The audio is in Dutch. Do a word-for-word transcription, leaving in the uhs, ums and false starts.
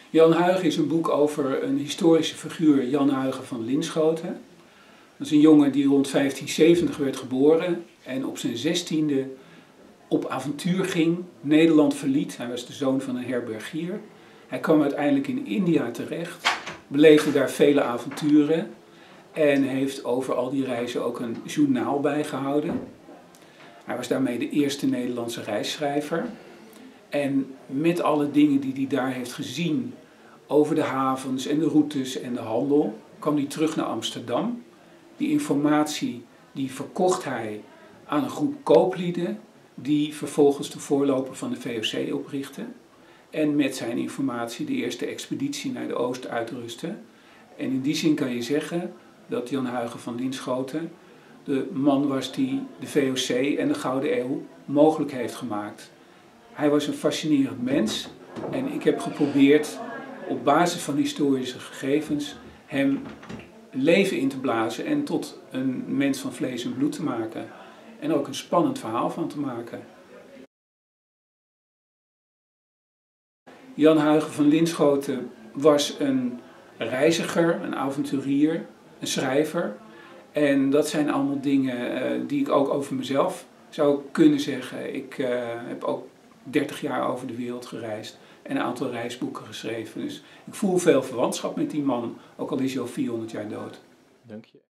Jan Huygen is een boek over een historische figuur, Jan Huygen van Linschoten. Dat is een jongen die rond vijftienzeventig werd geboren en op zijn zestiende op avontuur ging, Nederland verliet. Hij was de zoon van een herbergier. Hij kwam uiteindelijk in India terecht, beleefde daar vele avonturen en heeft over al die reizen ook een journaal bijgehouden. Hij was daarmee de eerste Nederlandse reisschrijver. En met alle dingen die hij daar heeft gezien over de havens en de routes en de handel, kwam hij terug naar Amsterdam. Die informatie die verkocht hij aan een groep kooplieden die vervolgens de voorloper van de V O C oprichtten. En met zijn informatie de eerste expeditie naar de Oost uitrustte. En in die zin kan je zeggen dat Jan Huygen van Linschoten de man was die de V O C en de Gouden Eeuw mogelijk heeft gemaakt. Hij was een fascinerend mens en ik heb geprobeerd op basis van historische gegevens hem leven in te blazen en tot een mens van vlees en bloed te maken. En ook een spannend verhaal van te maken. Jan Huygen van Linschoten was een reiziger, een avonturier, een schrijver. En dat zijn allemaal dingen uh, die ik ook over mezelf zou kunnen zeggen. Ik uh, heb ook dertig jaar over de wereld gereisd en een aantal reisboeken geschreven. Dus ik voel veel verwantschap met die man, ook al is hij al vierhonderd jaar dood. Dank je.